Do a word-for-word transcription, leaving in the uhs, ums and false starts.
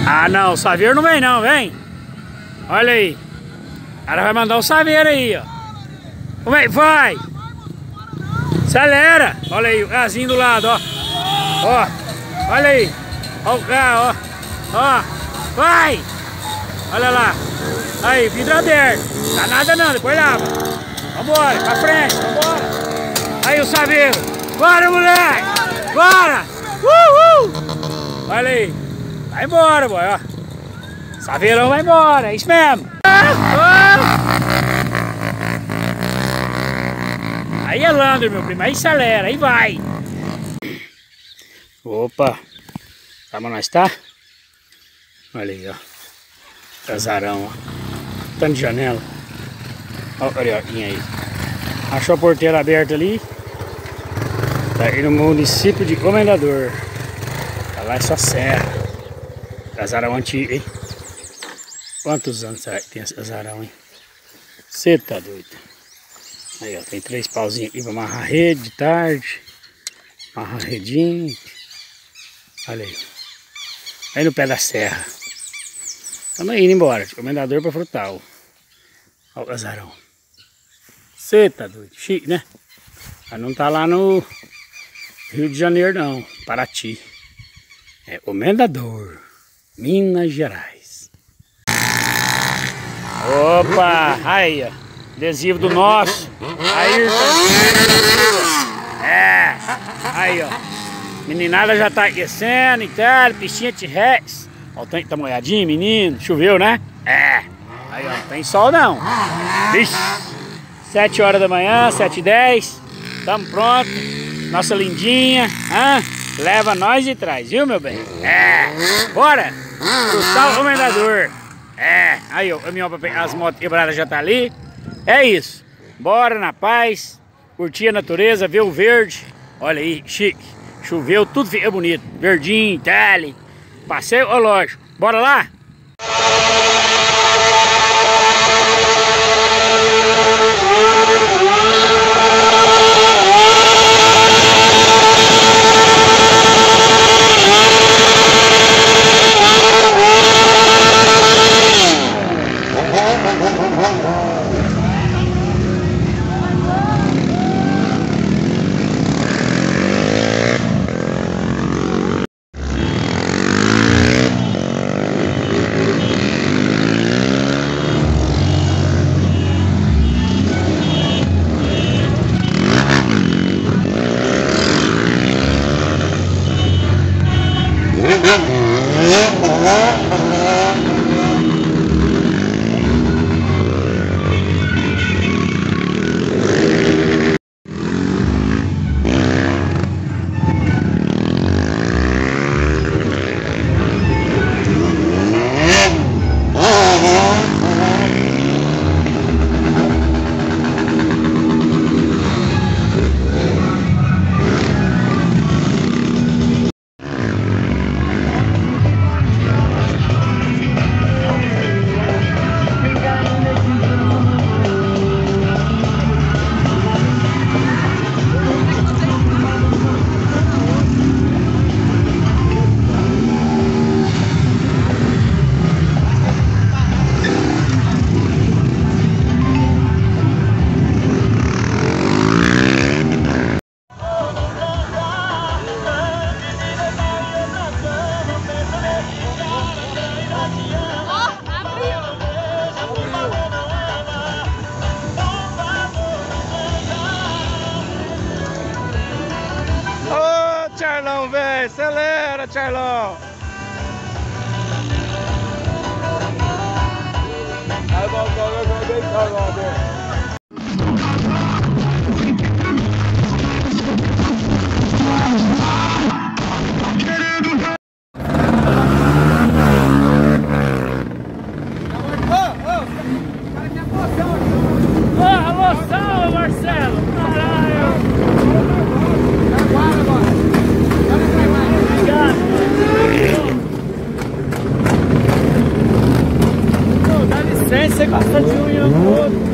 Ah não, o saveiro não vem não, vem. Olha aí. O cara vai mandar o saveiro aí, ó. Como é que vai? Acelera. Olha aí, o casinho do lado, ó. Ó, olha aí. Olha o carro, ó. Ó, vai. Olha lá. Aí, vidro aberto. Tá nada não, depois lava. Vambora, pra frente, vambora. Aí o saveiro. Bora, moleque. Bora. Uhul. Olha aí. Vai embora, boy, ó. Saveirão vai embora, é isso mesmo. Aí é Lander, meu primo, aí acelera, aí vai. Opa, sabe onde nós tá? Olha aí, ó. Casarão, ó. Tanto de janela. Olha o carioquinha aí. Achou a porteira aberta ali. Tá aí no município de Comendador. Tá lá essa serra. Casarão antigo, hein? Quantos anos será que tem esse casarão, hein? Você tá doido. Aí, ó, tem três pauzinhos aqui pra amarrar a rede de tarde. Amarrar a redinha. Olha aí. Aí no pé da serra. Estamos indo embora, de Comendador pra Frutal. Olha o casarão. Você tá doido. Chique, né? Mas não tá lá no Rio de Janeiro, não. Paraty. É Comendador, Minas Gerais. Opa! Aí, ó. Adesivo do nosso. Aí, é. Aí, ó. Meninada já tá aquecendo e tal. Piscinha T-Rex. Ó, o tanque tá molhadinho, menino. Choveu, né? É. Aí, ó. Não tem sol, não. Vixe. Sete horas da manhã, sete e dez. Tamo pronto. Nossa lindinha. Hã? Leva nós e traz, viu, meu bem? É. Bora. Frutal Comendador. É, aí ó, as motos quebradas já tá ali. É isso. Bora na paz. Curtir a natureza, ver o verde. Olha aí, chique. Choveu, tudo fica bonito. Verdinho, tele. Passeio lógico. Bora lá? Charlão, velho, acelera, Charlão. Aí, vamos, vamos, vamos deitar, vamos ver. Você gosta de unha,